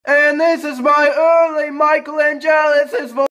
And this is my early Michael ANGeLIS voice.